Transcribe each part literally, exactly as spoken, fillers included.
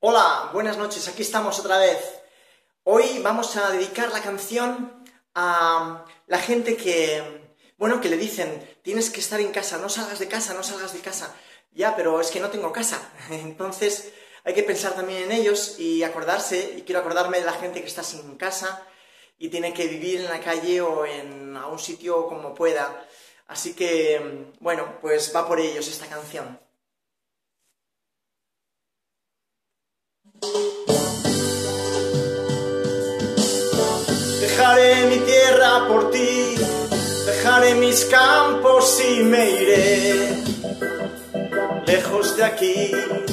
Hola, buenas noches, aquí estamos otra vez. Hoy vamos a dedicar la canción a la gente que, bueno, que le dicen, tienes que estar en casa, no salgas de casa, no salgas de casa. Ya, pero es que no tengo casa. Entonces hay que pensar también en ellos y acordarse, y quiero acordarme de la gente que está sin casa y tiene que vivir en la calle o en a un sitio como pueda. Así que, bueno, pues va por ellos esta canción. Dejaré mi tierra por ti, dejaré mis campos y me iré lejos de aquí.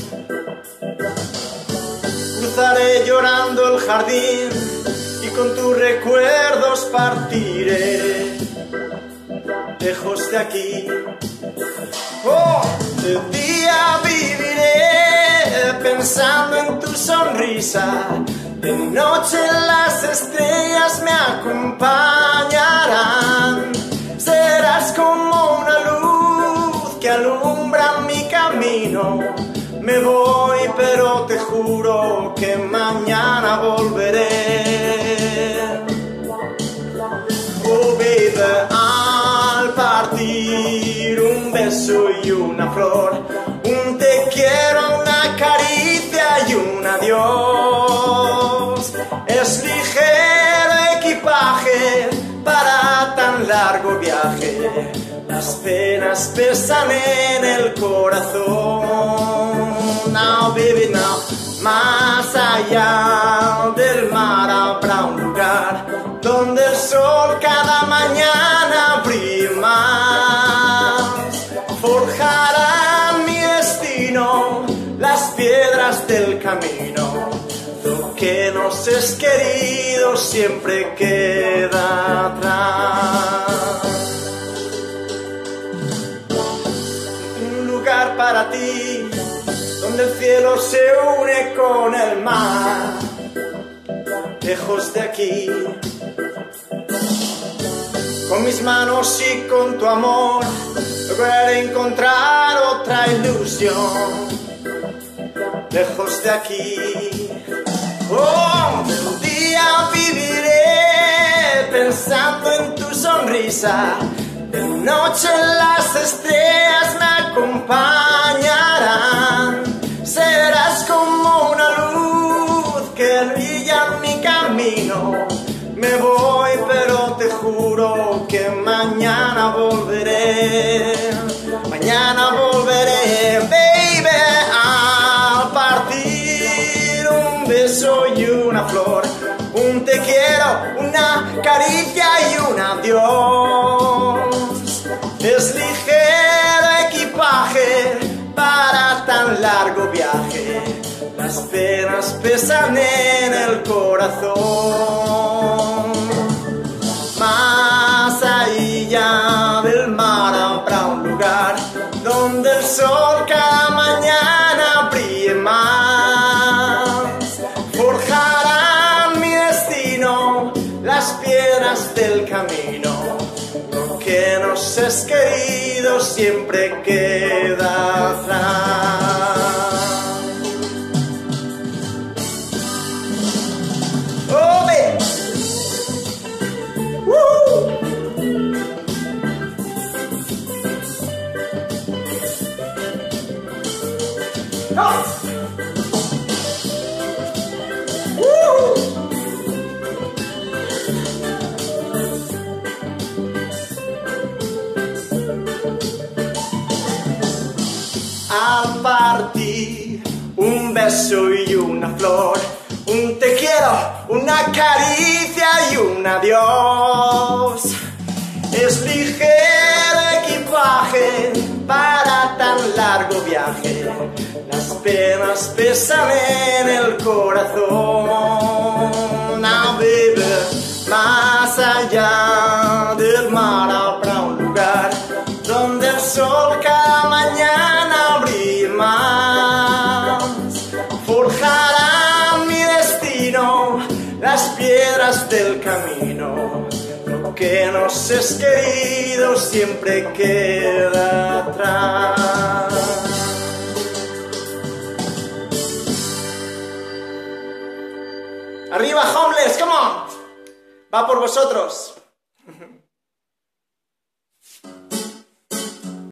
Cruzaré llorando el jardín y con tus recuerdos partiré lejos de aquí. Oh, de día viviré pensando en tu sonrisa, de noche las estrellas me acompañarán. Serás como una luz que alumbra mi camino. Me voy, pero te juro que mañana volveré. Oh, baby, al partir un beso y una flor, un te quiero, una caricia y un adiós. Es ligero equipaje para tan largo viaje, las penas pesan en el corazón. Now, baby, now, más allá del mar habrá un lugar donde el sol cada mañana brille más. Forjará mi destino las piedras del camino. Lo que nos es querido siempre queda atrás. Un lugar para ti donde el cielo se une con el mar. Lejos de aquí, con mis manos y con tu amor, lograré encontrar otra ilusión. Lejos de aquí, oh, un día viviré pensando en tu sonrisa. De noche las estrellas me acompañarán. Serás como una luz que brilla en mi camino. Me voy, pero te juro que mañana volveré. Mañana volveré, baby, al partir un beso y una flor, un te quiero, una caricia y un adiós. Es ligero equipaje para tan largo viaje, las penas pesan en el corazón. Más allá del mar habrá un lugar donde el sol cada mañana brille más. Forjarán mi destino las piedras del camino. Lo que nos es querido siempre queda atrás. ¡Oh, baby! ¡Woo! ¡Oh! ¡Woo! Al partir un beso y una flor, un te quiero, una caricia y un adiós. Es ligero equipaje para tan largo viaje, las penas pesan en el corazón. Now, baby, más allá del mar habrá un lugar donde el sol cada mañana brille más. Forjará mi destino las piedras del camino. Lo que nos es querido siempre queda atrás. ¡Arriba, homeless! ¡Come on! ¡Va por vosotros!